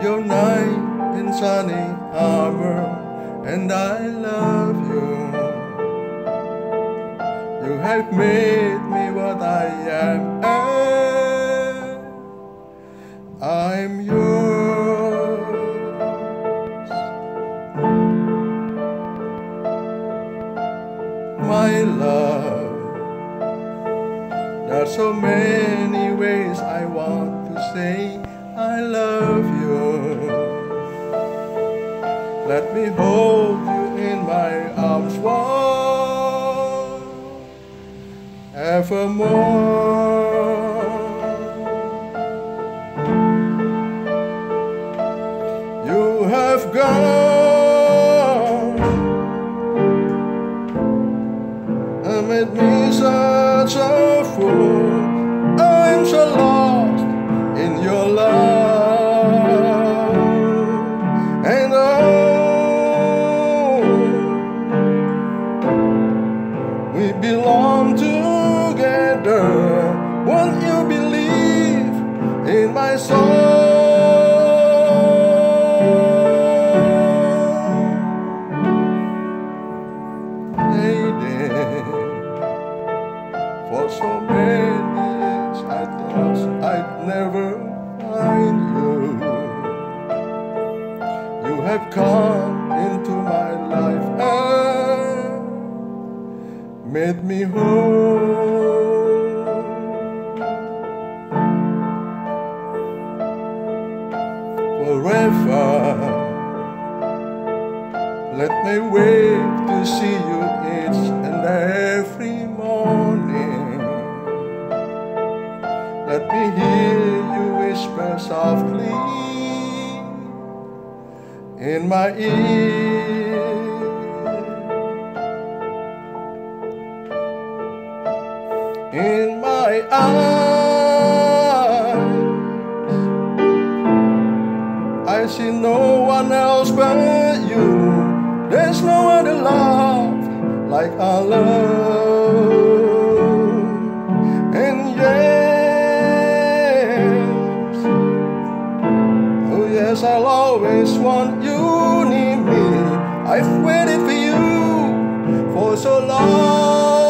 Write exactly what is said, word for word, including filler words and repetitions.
your knight in sunny harbor, and I love you. You have made me what I am, and I'm yours. My love, there's so many ways I want to say I love you. Let me hold you in my arms forevermore. You have gone and made me such a fool. I'm so lost in your love, and oh, we belong together. Won't you believe in my soul? Lady, for so many years I thought I'd never find you. You have come into my life and made me whole. Forever, let me wait to see you each and every morning. Let me hear you whisper softly in my ear. In my eyes, I see no one else but you. There's no other love like our love. And yes, oh yes, I'll always want you near me. I've waited for you for so long.